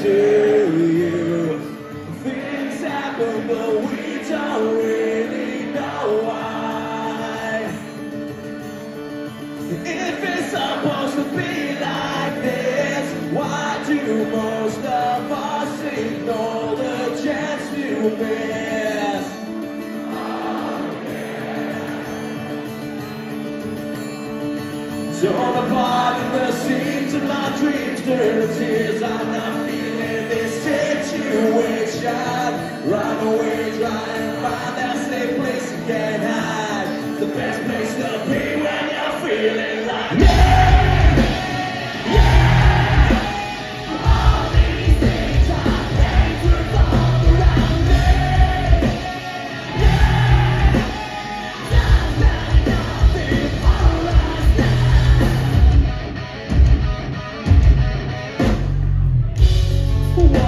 you. Things happen, but we don't really know why. If it's supposed to be like this, why do most of us ignore the chance to miss? Torn apart in the seams of my dreams, turn to tears. I'm not feeling this situation. Run away, try and find that safe place you can hide. The best place to be when you're feeling like yeah. All these things I hate revolve around me. Yeah, just like nothing for us now.